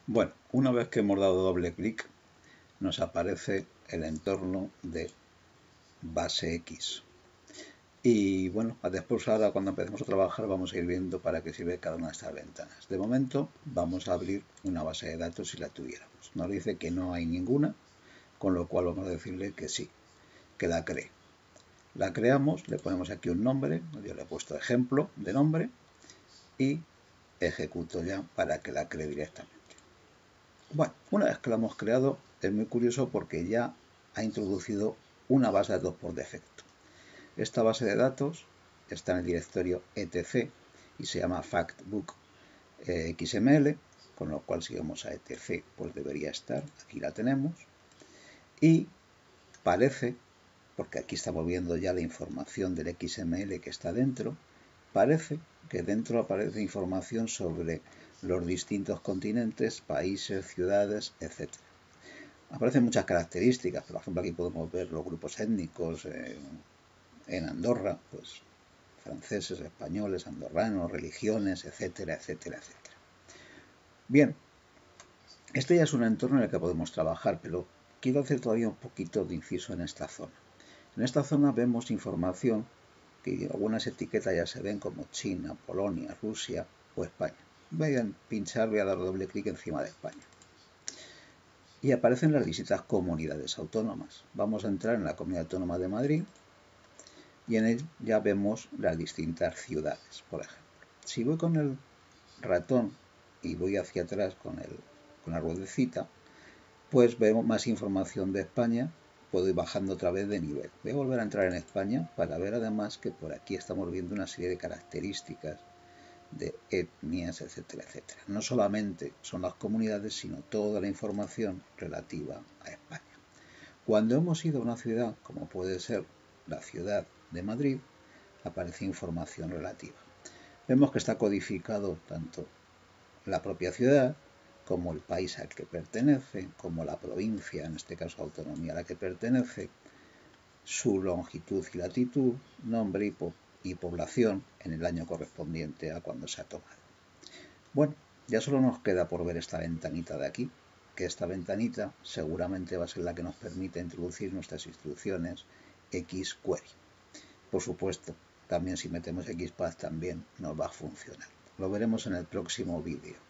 Bueno, una vez que hemos dado doble clic, nos aparece el entorno de base X. Y bueno, después ahora cuando empecemos a trabajar vamos a ir viendo para qué sirve cada una de estas ventanas. De momento vamos a abrir una base de datos si la tuviéramos. Nos dice que no hay ninguna, con lo cual vamos a decirle que sí, que la cree. La creamos, le ponemos aquí un nombre, yo le he puesto ejemplo de nombre y ejecuto ya para que la cree directamente. Bueno, una vez que la hemos creado es muy curioso porque ya ha introducido una base de datos por defecto. Esta base de datos está en el directorio etc y se llama factbook XML, con lo cual si vamos a etc pues debería estar, aquí la tenemos, y parece, porque aquí estamos viendo ya la información del XML que está dentro, parece que dentro aparece información sobre los distintos continentes, países, ciudades, etc. Aparecen muchas características, por ejemplo aquí podemos ver los grupos étnicos en Andorra, pues franceses, españoles, andorranos, religiones, etcétera, etcétera, etcétera. Bien, este ya es un entorno en el que podemos trabajar, pero quiero hacer todavía un poquito de inciso en esta zona. En esta zona vemos información que algunas etiquetas ya se ven como China, Polonia, Rusia o España. Voy a pinchar, voy a dar doble clic encima de España. Y aparecen las distintas comunidades autónomas. Vamos a entrar en la Comunidad Autónoma de Madrid y en él ya vemos las distintas ciudades, por ejemplo. Si voy con el ratón y voy hacia atrás con la ruedecita, pues vemos más información de España. Puedo ir bajando otra vez de nivel. Voy a volver a entrar en España para ver además que por aquí estamos viendo una serie de características de etnias, etcétera, etcétera. No solamente son las comunidades, sino toda la información relativa a España. Cuando hemos ido a una ciudad, como puede ser la ciudad de Madrid, aparece información relativa. Vemos que está codificado tanto la propia ciudad, como el país al que pertenece, como la provincia, en este caso autonomía a la que pertenece, su longitud y latitud, nombre y población en el año correspondiente a cuando se ha tomado. Bueno, ya solo nos queda por ver esta ventanita de aquí, que esta ventanita seguramente va a ser la que nos permite introducir nuestras instrucciones xquery. Por supuesto, también si metemos XPath también nos va a funcionar. Lo veremos en el próximo vídeo.